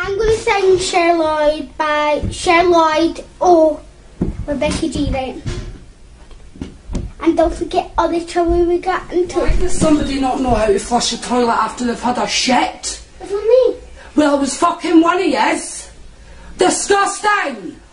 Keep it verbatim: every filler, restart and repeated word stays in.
I'm going to sing Cher Lloyd by Cher Lloyd or Rebecca G. Right? And don't forget all the trouble we got into. Why does somebody not know how to flush a toilet after they've had a shit? What's with me? Well, it was fucking one of yous. Disgusting!